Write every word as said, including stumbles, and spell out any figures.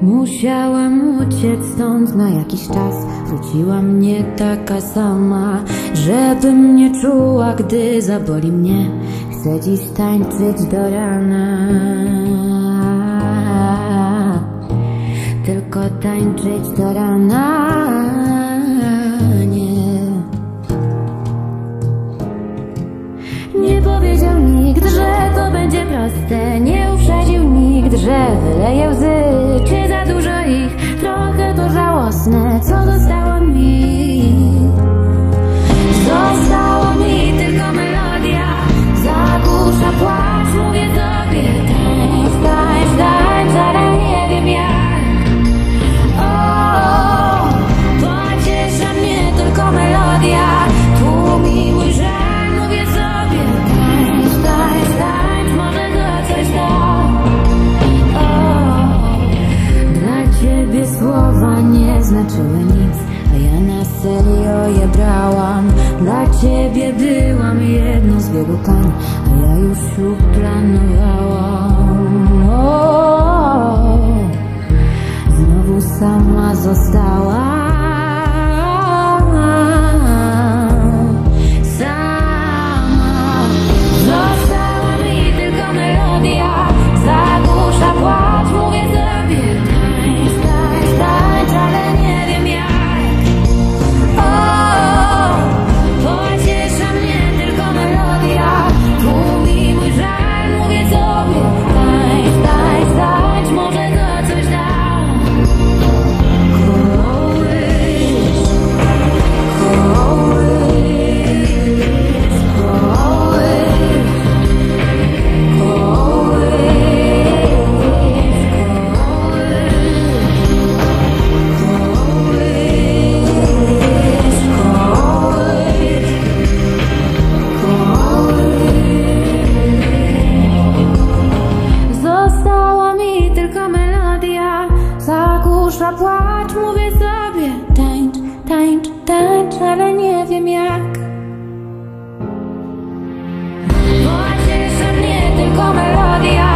Musiałam uciec stąd na jakiś czas. Wróciła mnie taka sama, żebym nie czuła, gdy zaboli mnie. Chcę dziś tańczyć do rana, tylko tańczyć do rana. Nie, nie powiedział nikt, że to będzie proste. Nie uprzedził nikt, że wyleje łzy. Czy za dużo ich? Trochę to żałosne. Co zostało mi? Zostało mi tylko melodia. Zagłusza płacz, mówię sobie tańcz, tańcz, tańcz, ale nie wiem jak. O, pociesza mnie tylko melodia. Tłumi mój żal, mówię sobie tańcz, tańcz, tańcz, może to coś da. Dla ciebie słowa nie znaczyły nic, a ja na serio je brałam. Dla ciebie byłam jedną z wielu pań, a ja już ślub planowałam. O, znowu sama została. Sama została mi tylko melodia. Zagłusza płacz, mówię sobie tańcz, tańcz, tańcz, ale nie wiem jak. O, pociesza mnie tylko melodia. Tłumi mój żal, mówię sobie tańcz, tańcz, tańcz, może to coś da. Kołysz, kołysz, zagłusza płacz, mówię sobie tańcz, tańcz, tańcz, ale nie wiem jak. Pociesza mnie tylko melodia.